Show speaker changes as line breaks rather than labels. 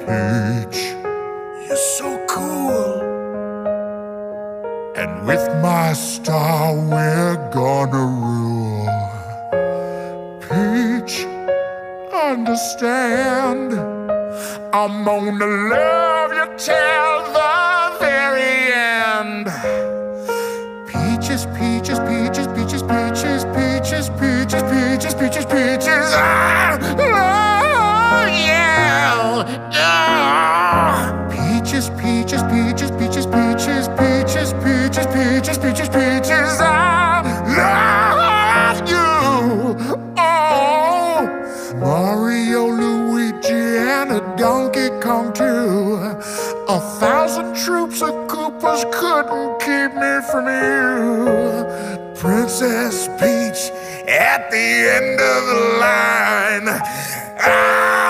Peach, you're so cool, and with my star we're gonna rule. Peach, understand, I'm gonna love you till the very end. Peaches, peaches, peaches, peaches, peaches, peaches, peaches, peaches, peaches, peaches, I love you. Peaches, peaches, peaches, peaches, peaches, peaches, peaches, peaches, peaches, peaches, I love you. Oh, Mario, Luigi, and a Donkey Kong too. 1,000 troops of Koopas couldn't keep me from you. Princess Peach at the end of the line.